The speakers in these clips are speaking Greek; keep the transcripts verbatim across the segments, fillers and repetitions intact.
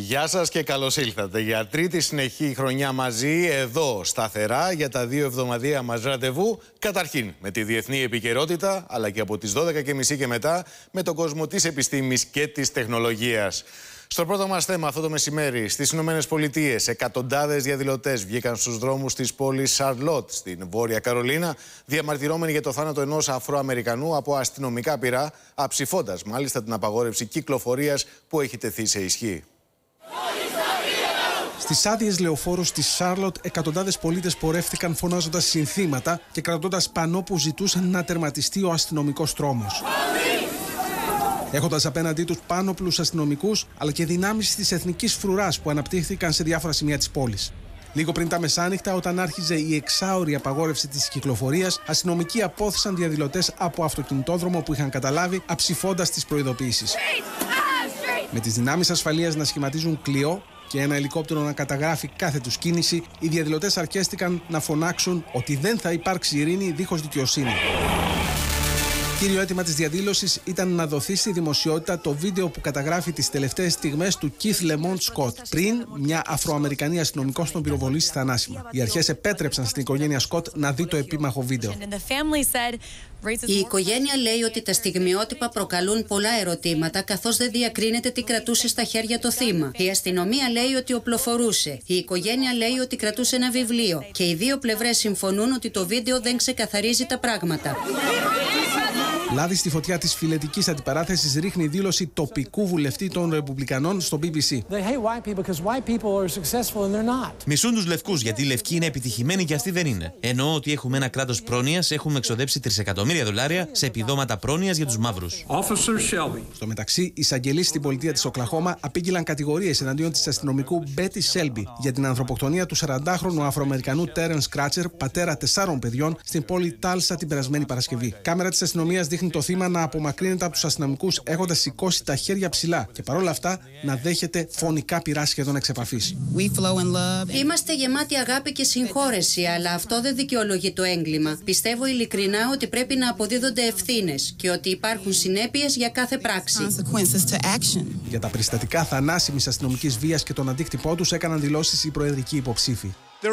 Γεια σας και καλώς ήλθατε για τρίτη συνεχή χρονιά μαζί, εδώ σταθερά για τα δύο εβδομαδιαία μας ραντεβού. Καταρχήν με τη διεθνή επικαιρότητα, αλλά και από τις δώδεκα και μισή και μετά με τον κόσμο της επιστήμης και της τεχνολογίας. Στο πρώτο μας θέμα αυτό το μεσημέρι, στις Ηνωμένες Πολιτείες, εκατοντάδες διαδηλωτές βγήκαν στους δρόμους της πόλης Σαρλότ στην Βόρεια Καρολίνα, διαμαρτυρώμενοι για το θάνατο ενός Αφροαμερικανού από αστυνομικά πυρά, αψηφώντας μάλιστα την απαγόρευση κυκλοφορίας που έχει τεθεί σε ισχύ. Στις άδειες λεωφόρους της Σάρλοτ, εκατοντάδες πολίτες πορεύτηκαν φωνάζοντας συνθήματα και κρατώντας πανό που ζητούσαν να τερματιστεί ο αστυνομικός τρόμος. Έχοντας απέναντί τους πάνωπλους αστυνομικούς, αλλά και δυνάμεις της εθνικής φρουράς που αναπτύχθηκαν σε διάφορα σημεία της πόλης. Λίγο πριν τα μεσάνυχτα, όταν άρχιζε η εξάωρη απαγόρευση της κυκλοφορίας, αστυνομικοί απόθυσαν διαδηλωτές από αυτοκινητόδρομο που είχαν καταλάβει, αψηφώντας τις προειδοποιήσεις. Με τις δυνάμεις ασφαλείας να σχηματίζουν κλειό και ένα ελικόπτερο να καταγράφει κάθε τους κίνηση, οι διαδηλωτές αρκέστηκαν να φωνάξουν ότι δεν θα υπάρξει ειρήνη δίχως δικαιοσύνη. Κύριο αίτημα της διαδήλωσης ήταν να δοθεί στη δημοσιότητα το βίντεο που καταγράφει τις τελευταίες στιγμές του Keith Lamont Scott, πριν μια Αφροαμερικανή αστυνομικός τον πυροβολήσει θανάσιμα. Οι αρχές επέτρεψαν στην οικογένεια Scott να δει το επίμαχο βίντεο. Η οικογένεια λέει ότι τα στιγμιότυπα προκαλούν πολλά ερωτήματα, καθώς δεν διακρίνεται τι κρατούσε στα χέρια το θύμα. Η αστυνομία λέει ότι οπλοφορούσε. Η οικογένεια λέει ότι κρατούσε ένα βιβλίο. Και οι δύο πλευρές συμφωνούν ότι το βίντεο δεν ξεκαθαρίζει τα πράγματα. Λάδι στη φωτιά της φιλετικής αντιπαράθεσης ρίχνει δήλωση τοπικού βουλευτή των Ρεπουμπλικανών στο μπι μπι σι. Μισούν τους λευκούς γιατί οι λευκοί είναι επιτυχημένοι και αυτοί δεν είναι. Εννοώ ότι έχουμε ένα κράτος πρόνοιας, έχουμε εξοδέψει τρισεκατομμύρια δολάρια σε επιδόματα πρόνοιας για τους μαύρους. Στο μεταξύ, οι εισαγγελείς στην πολιτεία της Οκλαχώμα απήγγειλαν κατηγορίες εναντίον της αστυνομικού Μπέτι Σέλμπι για την ανθρωποκτονία του σαραντάχρονου Αφροαμερικανού Τέρενς Κράτσερ, πατέρα τεσσάρων παιδιών, στην πόλη Τάλσα την περασμένη Παρασκευή. Κάμερα της αστυνομίας δείχνει το θύμα να απομακρύνεται από τους αστυνομικούς έχοντας σηκώσει τα χέρια ψηλά και παρόλα αυτά να δέχεται φωνικά πυρά σχεδόν εξ επαφής. Είμαστε γεμάτοι αγάπη και συγχώρεση, αλλά αυτό δεν δικαιολογεί το έγκλημα. Πιστεύω ειλικρινά ότι πρέπει να αποδίδονται ευθύνες και ότι υπάρχουν συνέπειες για κάθε πράξη. Για τα περιστατικά θανάσιμης αστυνομικής βίας και τον αντίκτυπό τους έκαναν δηλώσεις οι προεδρικοί υποψήφοι.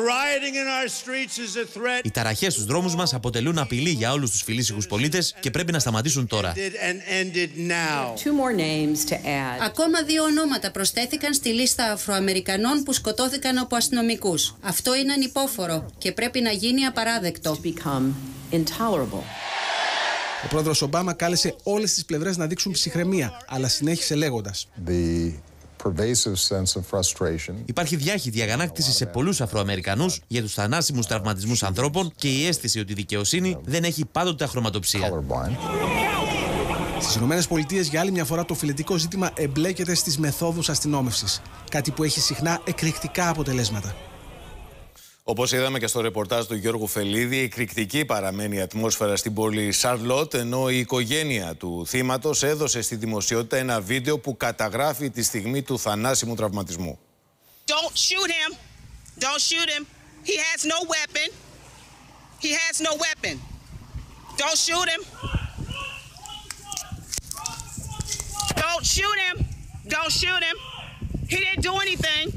Οι ταραχές στους δρόμους μας αποτελούν απειλή για όλους τους φιλήσυχους πολίτες και πρέπει να σταματήσουν τώρα. Ακόμα δύο ονόματα προσθέθηκαν στη λίστα Αφροαμερικανών που σκοτώθηκαν από αστυνομικούς. Αυτό είναι ανυπόφορο και πρέπει να γίνει απαράδεκτο. Ο πρόεδρος Ομπάμα κάλεσε όλες τις πλευρές να δείξουν ψυχραιμία, αλλά συνέχισε λέγοντας: Υπάρχει διάχυτη αγανάκτηση σε πολλούς Αφροαμερικανούς για τους θανάσιμους τραυματισμούς ανθρώπων και η αίσθηση ότι η δικαιοσύνη δεν έχει πάντοτε αχρωματοψία. Στις Ηνωμένες Πολιτείες για άλλη μια φορά το φιλετικό ζήτημα εμπλέκεται στις μεθόδους αστυνόμευσης, κάτι που έχει συχνά εκρηκτικά αποτελέσματα. Όπως είδαμε και στο ρεπορτάζ του Γιώργου Φελίδη, εκρηκτική παραμένει η ατμόσφαιρα στην πόλη Σαρλότ, ενώ η οικογένεια του θύματος έδωσε στη δημοσιότητα ένα βίντεο που καταγράφει τη στιγμή του θανάσιμου τραυματισμού. Don't shoot him. Don't shoot him. He has no weapon. He has no weapon. Don't shoot him. Don't shoot him. Don't shoot him. He didn't do anything.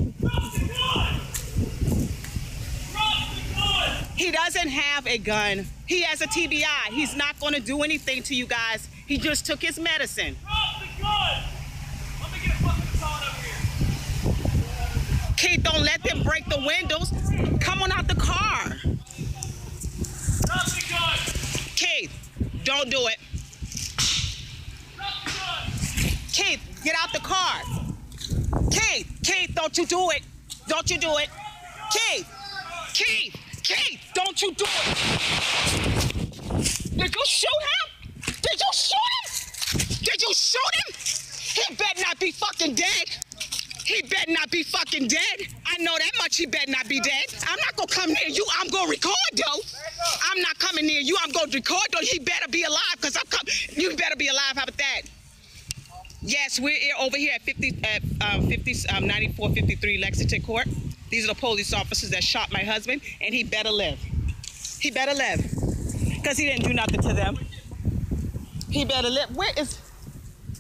He doesn't have a gun. He has a T B I. He's not going to do anything to you guys. He just took his medicine. Drop the gun. Let me get a fucking baton over here. Keith, don't let them break the windows. Come on out the car. Drop the gun. Keith, don't do it. Drop the gun. Keith, get out the car. Keith, Keith, don't you do it. Don't you do it. Keith, Keith. Keith, don't you do it! Did you shoot him? Did you shoot him? Did you shoot him? He better not be fucking dead. He better not be fucking dead. I know that much he better not be dead. I'm not gonna come near you. I'm gonna record though. I'm not coming near you. I'm gonna record though. He better be alive because I'm coming. You better be alive. How about that? Yes, we're here, over here at fifty, at um, fifty, um, ninety-four fifty-three Lexington Court. These are the police officers that shot my husband, and he better live. He better live, because he didn't do nothing to them. He better live. Where is...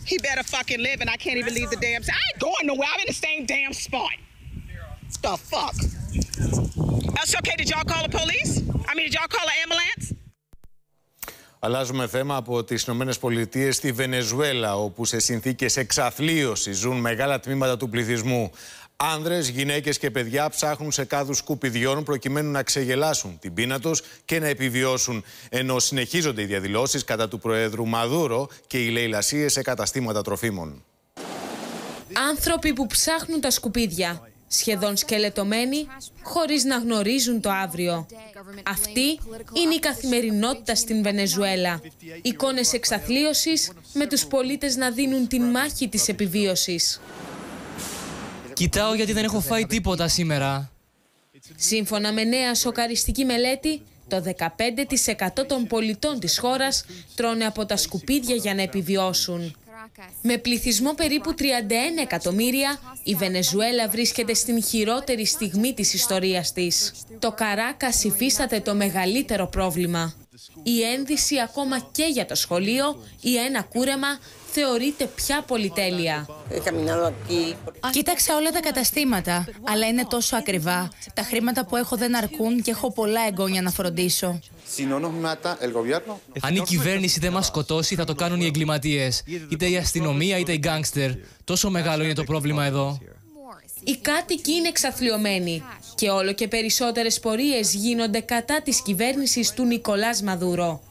He better fucking live, and I can't even leave the damn. I ain't going nowhere. I'm in the same damn spot. The fuck? That's okay. Did y'all call the police? I mean, did y'all call an ambulance? Αλλάζουμε θέμα από τις Ηνωμένες Πολιτείες στη Βενεζουέλα, όπου σε συνθήκες εξαθλίωσης ζουν μεγάλα τμήματα του πληθυσμού. Άνδρες, γυναίκες και παιδιά ψάχνουν σε κάδους σκουπιδιών προκειμένου να ξεγελάσουν την πείνα τους και να επιβιώσουν, ενώ συνεχίζονται οι διαδηλώσεις κατά του Προέδρου Μαδούρο και οι λαιλασίες σε καταστήματα τροφίμων. Άνθρωποι που ψάχνουν τα σκουπίδια, σχεδόν σκελετωμένοι, χωρίς να γνωρίζουν το αύριο. Αυτή είναι η καθημερινότητα στην Βενεζουέλα. Εικόνες εξαθλίωσης με τους πολίτες να δίνουν την μάχη της επιβίωσης. Κοιτάω γιατί δεν έχω φάει τίποτα σήμερα. Σύμφωνα με νέα σοκαριστική μελέτη, το δεκαπέντε τοις εκατό των πολιτών της χώρας τρώνε από τα σκουπίδια για να επιβιώσουν. Με πληθυσμό περίπου τριάντα ένα εκατομμύρια, η Βενεζουέλα βρίσκεται στην χειρότερη στιγμή της ιστορίας της. Το Καράκας υφίσταται το μεγαλύτερο πρόβλημα. Η ένδυση ακόμα και για το σχολείο ή ένα κούρεμα θεωρείται πια πολυτέλεια. Κοίταξα όλα τα καταστήματα, αλλά είναι τόσο ακριβά. Τα χρήματα που έχω δεν αρκούν και έχω πολλά εγγόνια να φροντίσω. Αν η κυβέρνηση δεν μας σκοτώσει, θα το κάνουν οι εγκληματίες. Είτε η αστυνομία είτε οι γκάνγκστερ. Τόσο μεγάλο είναι το πρόβλημα εδώ. Οι κάτοικοι είναι εξαθλιωμένοι και όλο και περισσότερες πορείες γίνονται κατά της κυβέρνησης του Νικολάς Μαδούρο.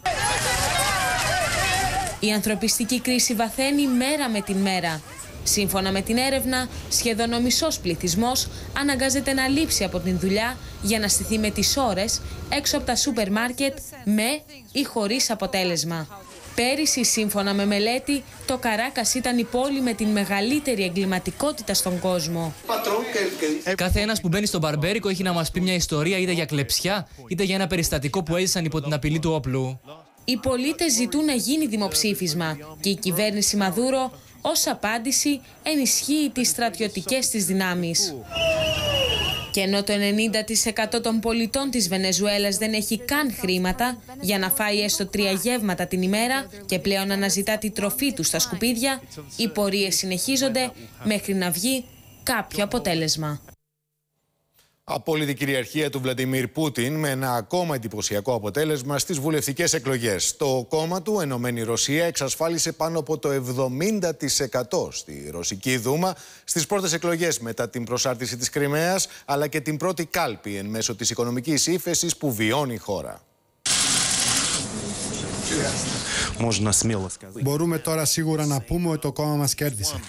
Η ανθρωπιστική κρίση βαθαίνει μέρα με την μέρα. Σύμφωνα με την έρευνα, σχεδόν ο μισός πληθυσμός αναγκάζεται να λείψει από την δουλειά για να στηθεί με τις ώρες έξω από τα σούπερ μάρκετ με ή χωρίς αποτέλεσμα. Πέρυσι, σύμφωνα με μελέτη, το Καράκας ήταν η πόλη με την μεγαλύτερη εγκληματικότητα στον κόσμο. Κάθε ένας που μπαίνει στο μπαρμπέρικο έχει να μας πει μια ιστορία είτε για κλεψιά είτε για ένα περιστατικό που έζησαν υπό την απειλή του όπλου. Οι πολίτες ζητούν να γίνει δημοψήφισμα και η κυβέρνηση Μαδούρο ως απάντηση ενισχύει τις στρατιωτικές της δυνάμεις. Και ενώ το ενενήντα τοις εκατό των πολιτών της Βενεζουέλας δεν έχει καν χρήματα για να φάει έστω τρία γεύματα την ημέρα και πλέον αναζητά τη τροφή του στα σκουπίδια, οι πορείες συνεχίζονται μέχρι να βγει κάποιο αποτέλεσμα. Απόλυτη κυριαρχία του Βλαντιμίρ Πούτιν με ένα ακόμα εντυπωσιακό αποτέλεσμα στις βουλευτικές εκλογές. Το κόμμα του, Ενωμένη Ρωσία, εξασφάλισε πάνω από το εβδομήντα τοις εκατό στη Ρωσική Δούμα στις πρώτες εκλογές μετά την προσάρτηση της Κριμαίας, αλλά και την πρώτη κάλπη εν μέσω της οικονομικής ύφεσης που βιώνει η χώρα. Μπορούμε τώρα σίγουρα να πούμε ότι το κόμμα μας κέρδισε.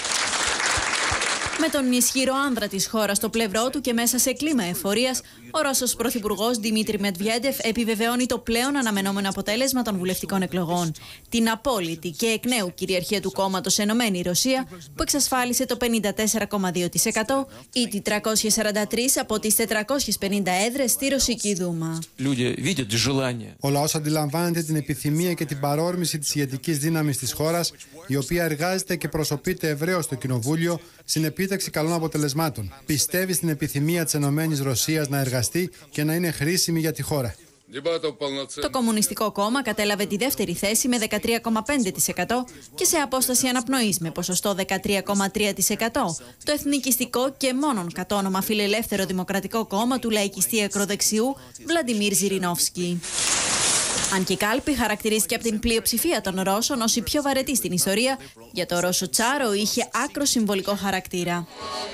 Με τον ισχυρό άνδρα της χώρας στο πλευρό του και μέσα σε κλίμα εφορίας, ο Ρώσος Πρωθυπουργός Δημήτρη Μετβιέντεφ επιβεβαιώνει το πλέον αναμενόμενο αποτέλεσμα των βουλευτικών εκλογών. Την απόλυτη και εκ νέου κυριαρχία του κόμματος Ενωμένη Ρωσία, που εξασφάλισε το πενήντα τέσσερα κόμμα δύο τοις εκατό ή τις τριακόσιες σαράντα τρεις από τις τετρακόσιες πενήντα έδρες στη Ρωσική Δούμα. Ο λαός αντιλαμβάνεται την επιθυμία και την παρόρμηση της ηγετικής δύναμης της χώρας, η οποία εργάζεται και προσωπείται ευρέως στο Κοινοβούλιο στην επίτευξη καλών αποτελεσμάτων. Πιστεύει στην επιθυμία της Ενωμένης Ρωσίας να εργαστεί και να είναι χρήσιμη για τη χώρα. Το Κομμουνιστικό Κόμμα κατέλαβε τη δεύτερη θέση με δεκατρία κόμμα πέντε τοις εκατό και σε απόσταση αναπνοής με ποσοστό δεκατρία κόμμα τρία τοις εκατό. Το εθνικιστικό και μόνον κατόνομα φιλελεύθερο Δημοκρατικό Κόμμα του λαϊκιστή ακροδεξιού Βλαντιμίρ Ζιρινόφσκι. Αν και η κάλπη χαρακτηρίστηκε από την πλειοψηφία των Ρώσων ως η πιο βαρετή στην ιστορία, για το Ρώσο Τσάρο είχε άκρο συμβολικό χαρακτήρα.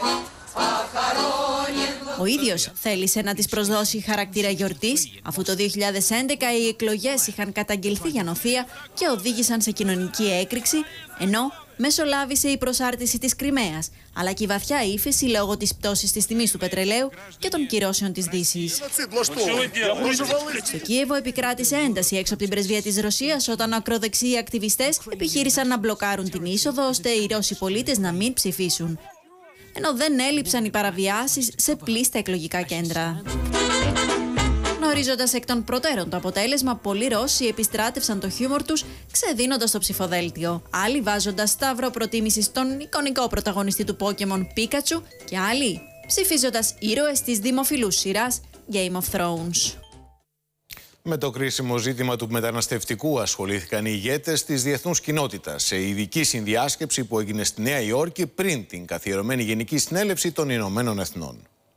Ο ίδιος θέλησε να της προσδώσει χαρακτήρα γιορτής, αφού το δύο χιλιάδες έντεκα οι εκλογές είχαν καταγγελθεί για νοθεία και οδήγησαν σε κοινωνική έκρηξη, ενώ μεσολάβησε η προσάρτηση της Κριμαίας, αλλά και η βαθιά ύφεση λόγω της πτώσης της τιμής του πετρελαίου και των κυρώσεων της Δύσης. Στο Κίεβο επικράτησε ένταση έξω από την πρεσβεία της Ρωσίας όταν ακροδεξιοί ακτιβιστές επιχείρησαν να μπλοκάρουν την είσοδο ώστε οι Ρώσοι πολίτες να μην ψηφίσουν. Ενώ δεν έλειψαν οι παραβιάσεις σε πλήστα εκλογικά κέντρα. Γνωρίζοντας εκ των προτέρων το αποτέλεσμα, πολλοί Ρώσοι επιστράτευσαν το χιούμορ τους ξεδίνοντας το ψηφοδέλτιο. Άλλοι βάζοντας σταυρό προτίμησης στον εικονικό πρωταγωνιστή του Pokémon Πίκατσου και άλλοι ψηφίζοντας ήρωες της δημοφιλούς σειράς Game of Thrones. Με το κρίσιμο ζήτημα του μεταναστευτικού ασχολήθηκαν οι ηγέτες της διεθνούς κοινότητας σε ειδική συνδιάσκεψη που έγινε στη Νέα Υόρκη πριν την καθιερωμένη Γενική Συνέλευση των Ηνωμένων Εθνών.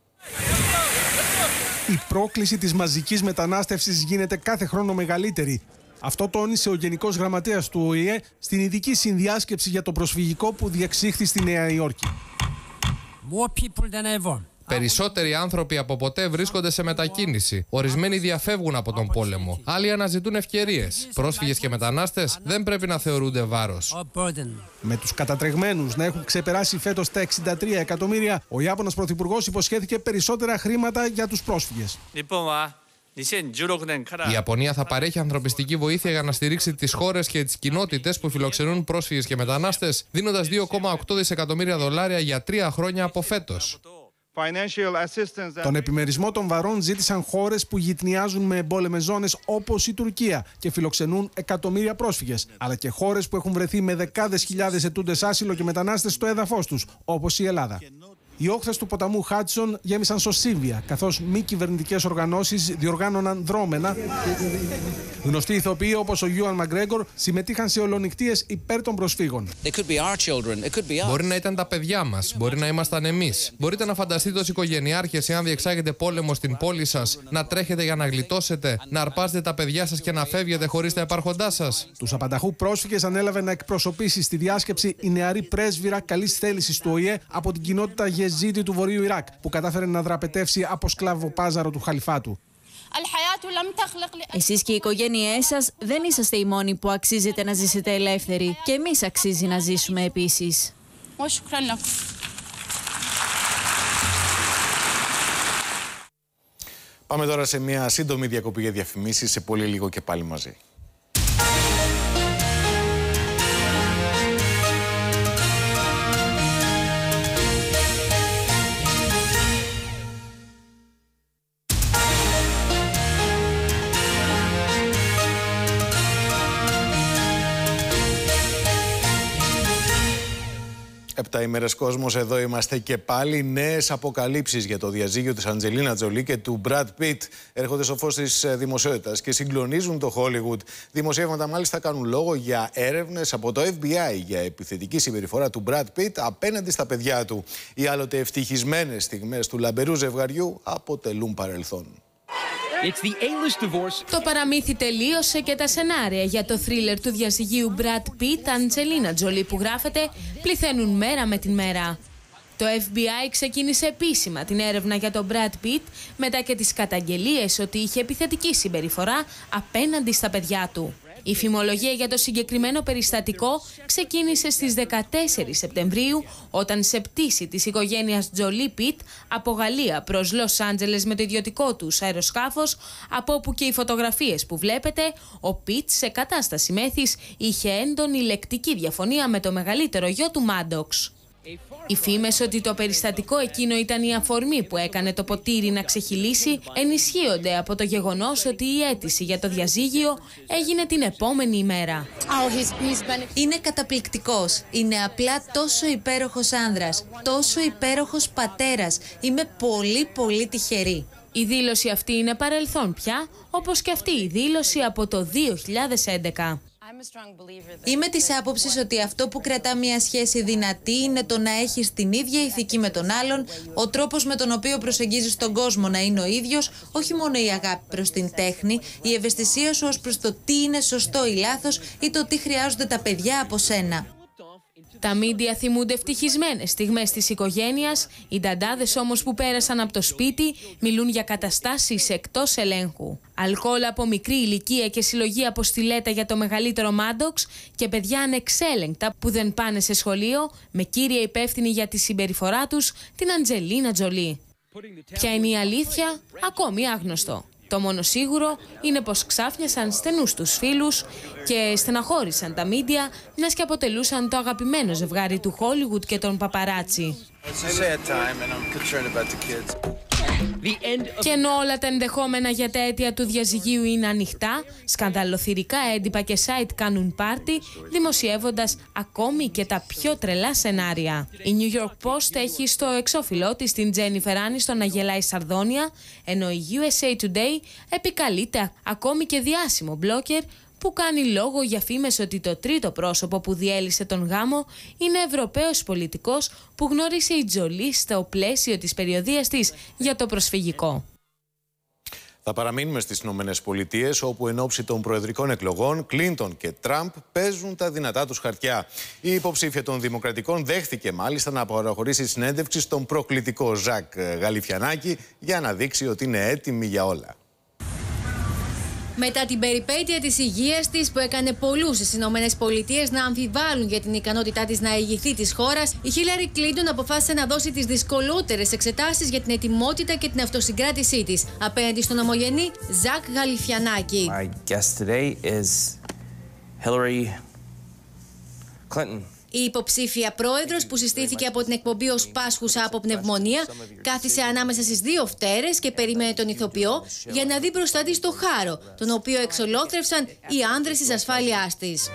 Η πρόκληση της μαζικής μετανάστευσης γίνεται κάθε χρόνο μεγαλύτερη. Αυτό τόνισε ο Γενικός Γραμματέας του Ο Η Ε στην ειδική συνδιάσκεψη για το προσφυγικό που διεξήχθη στη Νέα Υόρκη. Περισσότεροι άνθρωποι από ποτέ βρίσκονται σε μετακίνηση. Ορισμένοι διαφεύγουν από τον πόλεμο. Άλλοι αναζητούν ευκαιρίες. Πρόσφυγες και μετανάστες δεν πρέπει να θεωρούνται βάρος. Με τους κατατρεγμένους να έχουν ξεπεράσει φέτος τα εξήντα τρία εκατομμύρια, ο Ιάπωνας Πρωθυπουργός υποσχέθηκε περισσότερα χρήματα για τους πρόσφυγες. Η Ιαπωνία θα παρέχει ανθρωπιστική βοήθεια για να στηρίξει τις χώρες και τις κοινότητες που φιλοξενούν πρόσφυγες και μετανάστες, δίνοντας δύο κόμμα οκτώ δισεκατομμύρια δολάρια για τρία χρόνια από φέτος. Τον επιμερισμό των βαρών ζήτησαν χώρες που γειτνιάζουν με εμπόλεμες ζώνες όπως η Τουρκία και φιλοξενούν εκατομμύρια πρόσφυγες, αλλά και χώρες που έχουν βρεθεί με δεκάδες χιλιάδες ετούντες άσυλο και μετανάστες στο έδαφος τους, όπως η Ελλάδα. Οι όχθες του ποταμού Χάτσον γέμισαν σωσίβια, καθώς μη κυβερνητικές οργανώσεις διοργάνωναν δρόμενα. Γνωστοί ηθοποιοί όπως ο Γιούαν Μαγκρέγκορ συμμετείχαν σε ολονυχτίες υπέρ των προσφύγων. Μπορεί να ήταν τα παιδιά μας, μπορεί να ήμασταν εμείς. Μπορείτε να φανταστείτε ως οικογενειάρχες, εάν διεξάγετε πόλεμο στην πόλη σας, να τρέχετε για να γλιτώσετε, να αρπάζετε τα παιδιά σας και να φεύγετε χωρίς τα υπάρχοντά σας. Τους απανταχού πρόσφυγες ανέλαβε να εκπροσωπήσει στη διάσκεψη η νεαρή πρέσβυρα καλής θέλησης του Ο Η Ε από την κοινότητα Γεζίδη του Βορείου Ιράκ, που κατάφερε να δραπετεύσει από σκλαβοπάζαρο του χαλιφάτου. Εσείς και οι οικογένειές σας δεν είσαστε οι μόνοι που αξίζετε να ζήσετε ελεύθεροι. Και εμείς αξίζει να ζήσουμε επίσης. Πάμε τώρα σε μια σύντομη διακοπή για διαφημίσεις, σε πολύ λίγο και πάλι μαζί. Επτά ημέρες κόσμος, εδώ είμαστε και πάλι. Νέες αποκαλύψεις για το διαζύγιο της Αντζελίνα Τζολί και του Μπραντ Πιτ έρχονται στο φως της δημοσιότητας και συγκλονίζουν το Hollywood. Δημοσιεύματα μάλιστα κάνουν λόγο για έρευνες από το Εφ Μπι Άι για επιθετική συμπεριφορά του Μπραντ Πιτ απέναντι στα παιδιά του. Οι άλλοτε ευτυχισμένες στιγμές του λαμπερού ζευγαριού αποτελούν παρελθόν. Το παραμύθι τελείωσε και τα σενάρια για το θρίλερ του διαζυγίου Brad Pitt-Angelina Jolie που γράφεται πληθαίνουν μέρα με την μέρα. Το Εφ Μπι Άι ξεκίνησε επίσημα την έρευνα για τον Brad Pitt μετά και τις καταγγελίες ότι είχε επιθετική συμπεριφορά απέναντι στα παιδιά του. Η φημολογία για το συγκεκριμένο περιστατικό ξεκίνησε στις δεκατέσσερις Σεπτεμβρίου όταν σε πτήση της οικογένειας Τζολί Πιτ από Γαλλία προς Λος Άντζελες με το ιδιωτικό του αεροσκάφος, από όπου και οι φωτογραφίες που βλέπετε, ο Πιτ σε κατάσταση μέθης είχε έντονη λεκτική διαφωνία με το μεγαλύτερο γιο του Μάντοξ. Οι φήμες ότι το περιστατικό εκείνο ήταν η αφορμή που έκανε το ποτήρι να ξεχυλήσει ενισχύονται από το γεγονός ότι η αίτηση για το διαζύγιο έγινε την επόμενη ημέρα. Είναι καταπληκτικός. Είναι απλά τόσο υπέροχος άνδρας, τόσο υπέροχος πατέρας. Είμαι πολύ πολύ τυχερή. Η δήλωση αυτή είναι παρελθόν πια, όπως και αυτή η δήλωση από το δύο χιλιάδες έντεκα. Είμαι της άποψης ότι αυτό που κρατά μια σχέση δυνατή είναι το να έχεις την ίδια ηθική με τον άλλον, ο τρόπος με τον οποίο προσεγγίζεις τον κόσμο να είναι ο ίδιος, όχι μόνο η αγάπη προς την τέχνη, η ευαισθησία σου ως προς το τι είναι σωστό ή λάθος ή το τι χρειάζονται τα παιδιά από σένα. Τα μίντια θυμούνται ευτυχισμένες στιγμές της οικογένειας, οι νταντάδες όμως που πέρασαν από το σπίτι μιλούν για καταστάσεις εκτός ελέγχου. Αλκοόλ από μικρή ηλικία και συλλογή από στιλέτα για το μεγαλύτερο Μάντοξ και παιδιά ανεξέλεγκτα που δεν πάνε σε σχολείο, με κύρια υπεύθυνη για τη συμπεριφορά τους την Αντζελίνα Τζολί. Ποια είναι η αλήθεια, ακόμη άγνωστο. Το μόνο σίγουρο είναι πως ξάφνιασαν στενούς τους φίλους και στεναχώρησαν τα μίντια, μιας και αποτελούσαν το αγαπημένο ζευγάρι του Hollywood και των παπαράτσι. Και ενώ όλα τα ενδεχόμενα για τα αίτια του διαζυγίου είναι ανοιχτά, σκανδαλοθυρικά έντυπα και site κάνουν πάρτι, δημοσιεύοντας ακόμη και τα πιο τρελά σενάρια. Η New York Post έχει στο εξώφυλλό της την Τζένιφερ Άνιστον να γελάει σαρδόνια, ενώ η γιου ες έι Today επικαλείται ακόμη και διάσημο μπλόκερ που κάνει λόγο για φήμες ότι το τρίτο πρόσωπο που διέλυσε τον γάμο είναι Ευρωπαίος πολιτικός που γνώρισε η Τζολί στο πλαίσιο της περιοδείας της για το προσφυγικό. Θα παραμείνουμε στις Ηνωμένες Πολιτείες, όπου εν ώψη των προεδρικών εκλογών, Κλίντον και Τραμπ παίζουν τα δυνατά τους χαρτιά. Η υποψήφια των Δημοκρατικών δέχθηκε μάλιστα να παραχωρήσει συνέντευξη στον προκλητικό Ζακ Γαλιφιανάκη για να δείξει ότι είναι έτοιμη για όλα. Μετά την περιπέτεια της υγείας της που έκανε πολλούς στις Ηνωμένες Πολιτείες να αμφιβάλλουν για την ικανότητά της να ηγηθεί της χώρας, η Χίλαρη Κλίντον αποφάσισε να δώσει τις δυσκολότερες εξετάσεις για την ετοιμότητα και την αυτοσυγκράτησή της απέναντι στον ομογενή Ζακ Γαλιφιανάκη. My guest today is Hillary Clinton. Η υποψήφια πρόεδρος, που συστήθηκε από την εκπομπή ως πάσχουσα από πνευμονία, κάθισε ανάμεσα στις δύο φτέρες και περίμενε τον ηθοποιό για να δει μπροστά της το χάρο, τον οποίο εξολόθρευσαν οι άνδρες της ασφάλειάς της.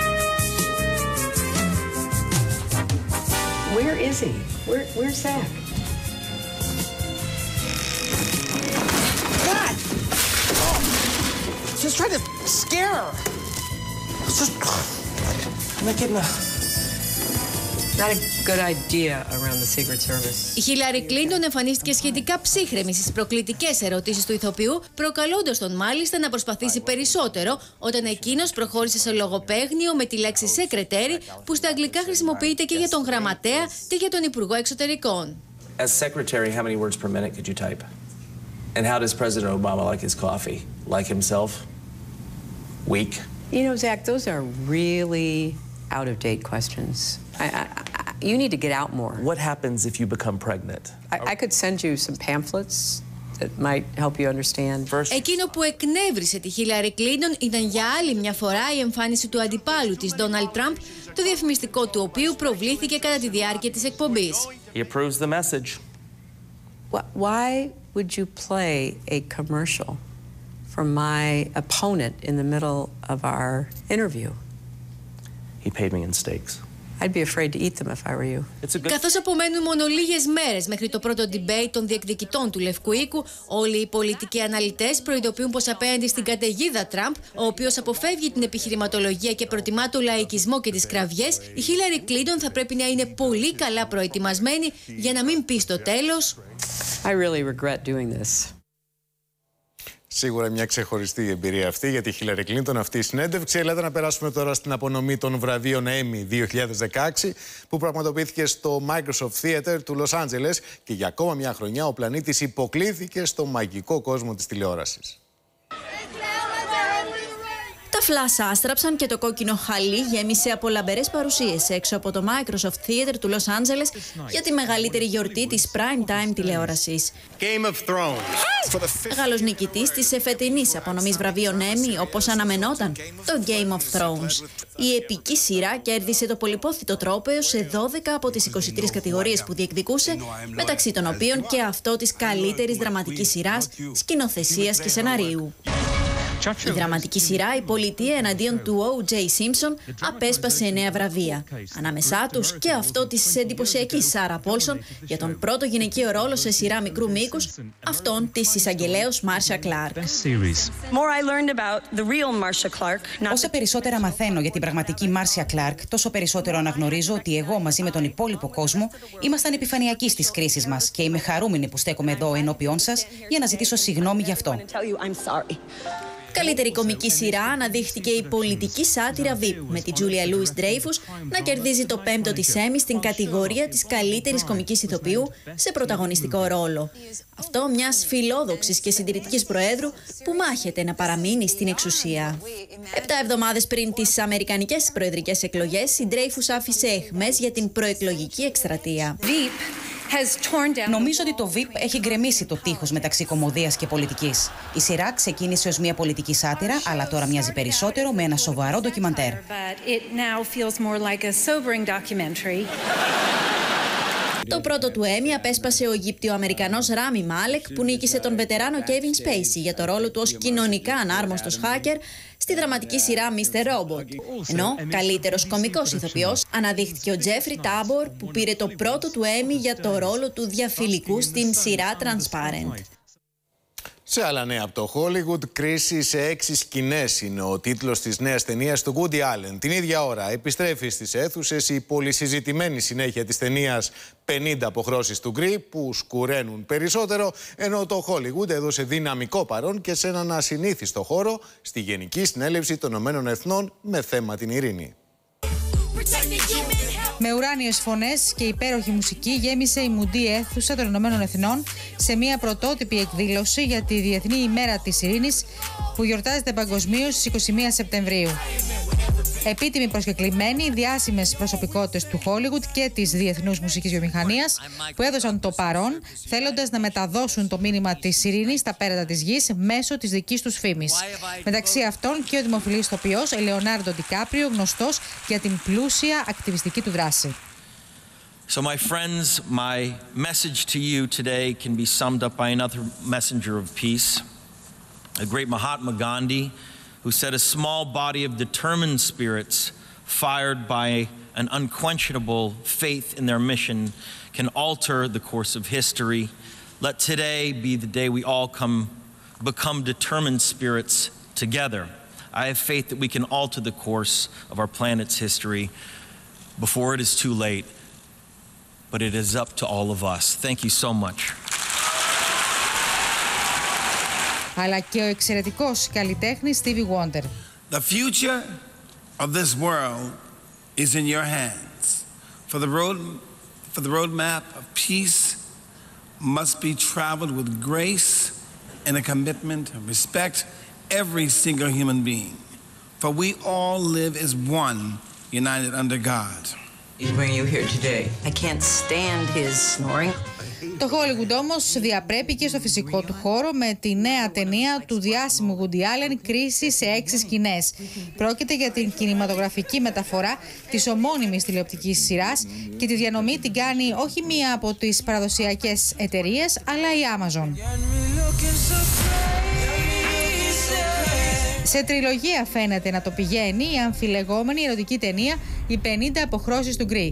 Where is he? Where, where's Zach? God! Oh. Just trying to scare her. Just... I'm not getting a... Not a good idea around the Secret Service. Η Χίλαρη Κλίντον εμφανίστηκε σχετικά ψύχρεμη στις προκλητικές ερωτήσεις του ηθοποιού, προκαλώντας τον μάλιστα να προσπαθήσει περισσότερο όταν εκείνος προχώρησε σε λογοπαίγνιο με τη λέξη σεκρετέρι, που στα αγγλικά χρησιμοποιείται και για τον γραμματέα και για τον Υπουργό Εξωτερικών. As secretary, how many words per minute could you type? And how does President Obama like his coffee? Like himself? Weak? You know, Zach, those are really out-of-date questions. I, I, I, you need to get out more. What happens if you become pregnant? I, I could send you some pamphlets that might help you understand. First... Εκείνο που εκνεύρισε τη Χίλαρη Κλίντον ήταν για άλλη μια φορά η εμφάνιση του αντιπάλου της, Ντόναλντ Τραμπ, το διαφημιστικό του οποίου προβλήθηκε κατά τη διάρκεια της εκπομπής. He approves the message. Why would you play a commercial for my opponent in the middle of our interview? He paid me in steaks. I'd be afraid to eat them if I were you. Καθώς απομένουν μόνο λίγες μέρες μέχρι το πρώτο debate των διεκδικητών του Λευκού Οίκου, όλοι οι πολιτικοί αναλυτές προειδοποιούν πως απέναντι στην καταιγίδα Τραμπ, ο οποίος αποφεύγει την επιχειρηματολογία και προτιμά το λαϊκισμό και τις κραυγές, η Χίλαρη Κλίντον θα πρέπει να είναι πολύ καλά προετοιμασμένη για να μην πει στο τέλος I really regret doing this. Σίγουρα μια ξεχωριστή εμπειρία αυτή για τη Χίλαρη Κλίντον αυτή η συνέντευξη. Ελάτε να περάσουμε τώρα στην απονομή των βραβείων Emmy δύο χιλιάδες δεκαέξι που πραγματοποιήθηκε στο Microsoft Theater του Λος Άντζελες και για ακόμα μια χρονιά ο πλανήτης υποκλήθηκε στο μαγικό κόσμο της τηλεόρασης. Τα φλάς άστραψαν και το κόκκινο χαλί γέμισε από λαμπερές παρουσίες έξω από το Microsoft Theater του Λος Άντζελες για τη μεγαλύτερη γιορτή της prime time τηλεόρασης. Game of Thrones. Γάλλος νικητής της εφετινής απονομής βραβείων Emmy, όπως αναμενόταν, το Game of Thrones. Η επική σειρά κέρδισε το πολυπόθητο τρόπαιο σε δώδεκα από τις είκοσι τρεις κατηγορίες που διεκδικούσε, μεταξύ των οποίων και αυτό της καλύτερης δραματικής σειράς, σκηνοθεσίας και σεναρίου. Η δραματική σειρά «Η πολιτεία εναντίον του Ο Τζέι Simpson» απέσπασε εννέα βραβεία. Ανάμεσά τους και αυτό της εντυπωσιακής Σάρα Πόλσον για τον πρώτο γυναικείο ρόλο σε σειρά μικρού μήκους, αυτόν της εισαγγελέως Μάρσια Κλάρκ. Όσα περισσότερα μαθαίνω για την πραγματική Μάρσια Κλάρκ, τόσο περισσότερο αναγνωρίζω ότι εγώ μαζί με τον υπόλοιπο κόσμο ήμασταν επιφανειακοί στις κρίσεις μας και είμαι χαρούμενη που στέκομαι εδώ ενώπιόν σας για να ζητήσω συγγνώμη γι' αυτό. Καλύτερη κομική σειρά αναδείχθηκε η πολιτική σάτυρα βι άι πι, με τη Τζούλια Λούις Ντρέιφους να κερδίζει το πέμπτο της Emmy στην κατηγορία της καλύτερης κομικής ηθοποιού σε πρωταγωνιστικό ρόλο. Αυτό μιας φιλόδοξης και συντηρητικής προέδρου που μάχεται να παραμείνει στην εξουσία. Επτά εβδομάδες πριν τις αμερικανικές προεδρικές εκλογές, η Ντρέιφους άφησε αιχμές για την προεκλογική εκστρατεία. Νομίζω ότι το βι άι πι έχει γκρεμίσει το τείχος μεταξύ κωμωδίας και πολιτικής. Η σειρά ξεκίνησε ως μια πολιτική σάτυρα, αλλά τώρα μοιάζει περισσότερο με ένα σοβαρό ντοκιμαντέρ. Το πρώτο του Έμι απέσπασε ο Αιγύπτιο-Αμερικανός Ράμι Μάλεκ, που νίκησε τον βετεράνο Κέβιν Σπέισι για το ρόλο του ως κοινωνικά ανάρμοστος hacker στη δραματική σειρά μίστερ Robot. Ενώ καλύτερος κωμικός ηθοποιός αναδείχθηκε ο Τζέφρι Τάμπορ, που πήρε το πρώτο του Έμι για το ρόλο του διαφιλικού στην σειρά Transparent. Σε άλλα νέα από το Hollywood, κρίση σε έξι σκηνές είναι ο τίτλος της νέας ταινίας του Woody Allen. Την ίδια ώρα επιστρέφει στις αίθουσες η πολυσυζητημένη συνέχεια της ταινίας πενήντα αποχρώσεις του γκρι, που σκουραίνουν περισσότερο, ενώ το Hollywood έδωσε δυναμικό παρόν και σε έναν ασυνήθιστο χώρο στη Γενική Συνέλευση των Ηνωμένων Εθνών με θέμα την ειρήνη. Με ουράνιες φωνές και υπέροχη μουσική γέμισε η μουντή αίθουσα των Ηνωμένων Εθνών σε μια πρωτότυπη εκδήλωση για τη Διεθνή ημέρα της Ειρήνης, που γιορτάζεται παγκοσμίως στις είκοσι μία Σεπτεμβρίου. Επίτιμοι προσκεκλημένοι, διάσημες προσωπικότητες του Hollywood και της διεθνούς μουσικής βιομηχανίας, που έδωσαν το παρόν, θέλοντας να μεταδώσουν το μήνυμα της ειρήνης στα πέρατα της γης μέσω της δικής τους φήμης. Μεταξύ αυτών και ο δημοφιλής ηθοποιός Λεωνάρντο Ντικάπριο, γνωστός για την πλούσια ακτιβιστική του δράση. So my friends, my message to you today can be summed up by another messenger of peace, the great Mahatma Gandhi, who said a small body of determined spirits fired by an unquenchable faith in their mission can alter the course of history. Let today be the day we all come, become determined spirits together. I have faith that we can alter the course of our planet's history before it is too late, but it is up to all of us. Thank you so much. Αλλά και ο εξαιρετικός καλλιτέχνης Stevie Wonder. The future of this world is in your hands. For the road, for the roadmap of peace must be traveled with grace and a commitment to respect every single human being. For we all live as one, united under God. He's bringing you here today. I can't stand his snoring. Το Hollywood όμως διαπρέπει και στο φυσικό του χώρο με τη νέα ταινία του διάσημου Woody Allen, «Κρίση σε έξι σκηνές». Πρόκειται για την κινηματογραφική μεταφορά της ομώνυμης τηλεοπτικής σειράς και τη διανομή την κάνει όχι μία από τις παραδοσιακές εταιρείες, αλλά η Amazon. Σε τριλογία φαίνεται να το πηγαίνει η αμφιλεγόμενη ερωτική ταινία «Οι πενήντα αποχρώσεις του γκρι».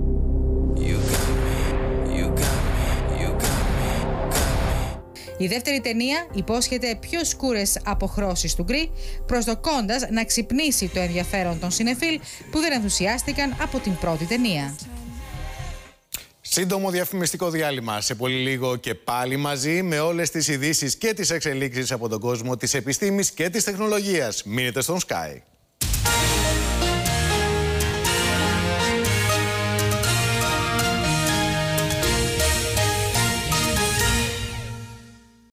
Η δεύτερη ταινία υπόσχεται πιο σκούρες αποχρώσεις του γκρι, προσδοκώντας να ξυπνήσει το ενδιαφέρον των συνεφίλ που δεν ενθουσιάστηκαν από την πρώτη ταινία. Σύντομο διαφημιστικό διάλειμμα. Σε πολύ λίγο και πάλι μαζί με όλες τις ειδήσεις και τις εξελίξεις από τον κόσμο της επιστήμης και της τεχνολογίας. Μείνετε στον Sky.